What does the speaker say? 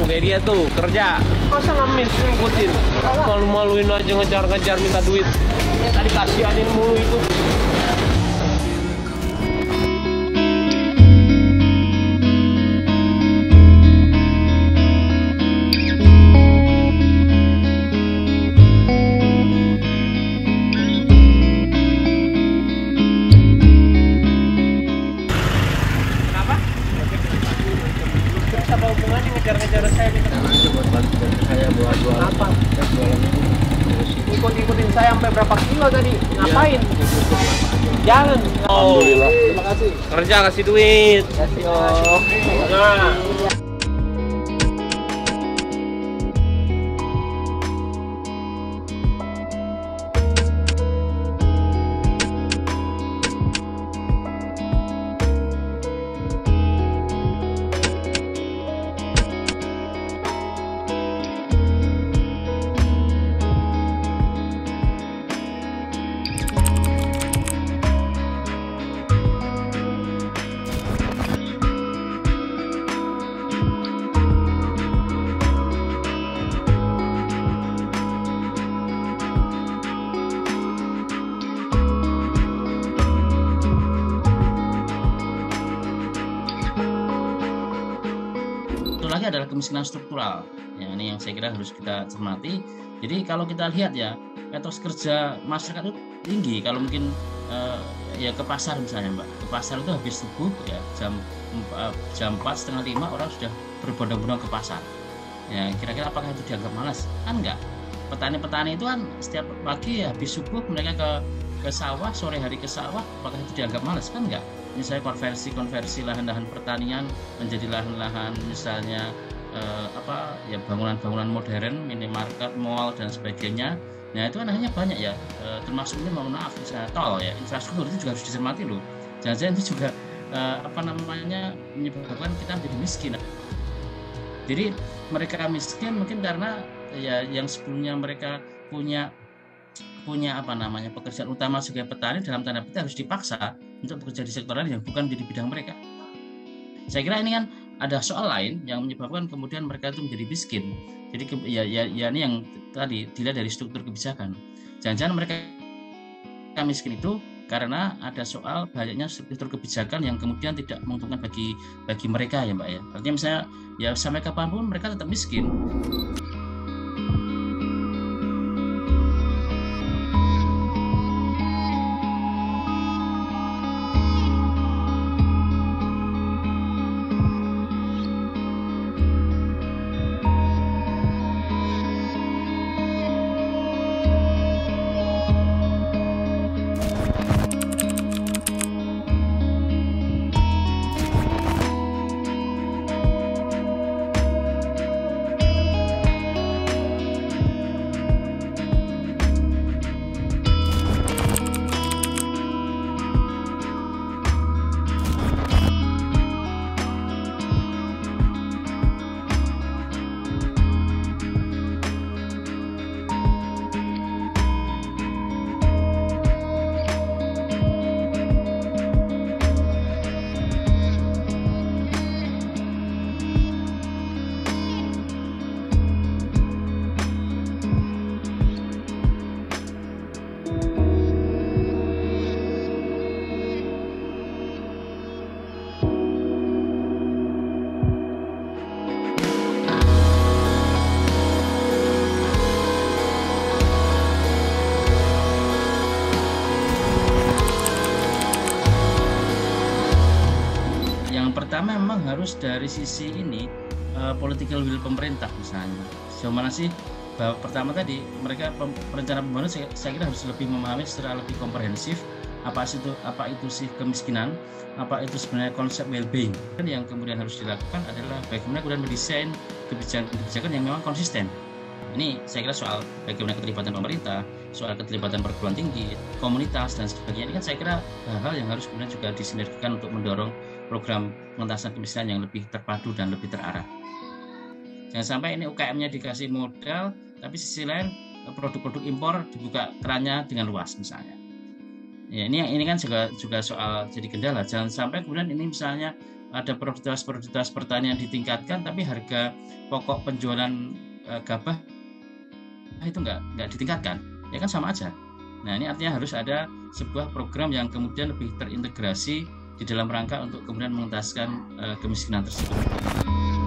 kayak dia tuh kerja, masa ngamis ngikutin, malu-maluin aja ngejar-ngejar minta duit. Tadi kasihanin mulu itu. Ngejar-ngejar saya minta aja buat bantu saya buat jual apa? Ikut-ikutin saya sampai berapa kilo tadi? Ngapain? Jalan. Alhamdulillah. Terima kasih. Kerja kasih duit. Kasih om. Nah. Lagi adalah kemiskinan struktural. Ya, ini yang saya kira harus kita cermati. Jadi kalau kita lihat ya, etos kerja masyarakat itu tinggi. Kalau mungkin ya ke pasar misalnya Mbak, ke pasar itu habis subuh ya jam 4, setengah 5 orang sudah berbondong-bondong ke pasar. Ya kira-kira apakah itu dianggap malas? Kan enggak. Petani-petani itu kan setiap pagi ya, habis subuh mereka ke sawah, sore hari ke sawah, apakah itu dianggap malas? Kan enggak. Misalnya konversi lahan-lahan pertanian menjadi lahan-lahan misalnya bangunan-bangunan modern, minimarket, mall dan sebagainya. Nah itu kan hanya banyak ya, termasuk ini mohon maaf misalnya tol ya, infrastruktur itu juga harus dicermati loh. Jangan-jangan itu juga menyebabkan kita menjadi miskin. Jadi mereka miskin mungkin karena ya yang sebelumnya mereka punya pekerjaan utama sebagai petani dalam tanda petik harus dipaksa untuk bekerja di sektor lain yang bukan menjadi bidang mereka. Saya kira ini kan ada soal lain yang menyebabkan kemudian mereka itu menjadi miskin. Jadi ya ini yang tadi dilihat dari struktur kebijakan. Jangan-jangan mereka miskin itu karena ada soal banyaknya struktur kebijakan yang kemudian tidak menguntungkan bagi mereka ya Mbak ya. Artinya misalnya ya sampai kapanpun mereka tetap miskin. Pertama memang harus dari sisi ini political will pemerintah misalnya. Sejauh mana sih bahwa pertama tadi mereka perencana pembangunan saya kira harus lebih memahami secara lebih komprehensif apa itu sih kemiskinan, apa itu sebenarnya konsep well-being. Yang kemudian harus dilakukan adalah bagaimana kemudian mendesain kebijakan yang memang konsisten. Ini saya kira soal bagaimana keterlibatan pemerintah, soal keterlibatan perguruan tinggi, komunitas dan sebagainya. Ini kan saya kira hal-hal yang harus kemudian juga disinergikan untuk mendorong program pengentasan kemiskinan yang lebih terpadu dan lebih terarah. Jangan sampai ini UKM-nya dikasih modal, tapi sisi lain produk-produk impor dibuka kerannya dengan luas misalnya. Ya, ini kan juga soal jadi kendala. Jangan sampai kemudian ini misalnya ada produktivitas pertanian ditingkatkan, tapi harga pokok penjualan gabah itu nggak ditingkatkan, ya kan sama aja. Nah, ini artinya harus ada sebuah program yang kemudian lebih terintegrasi di dalam rangka untuk kemudian mengentaskan kemiskinan tersebut.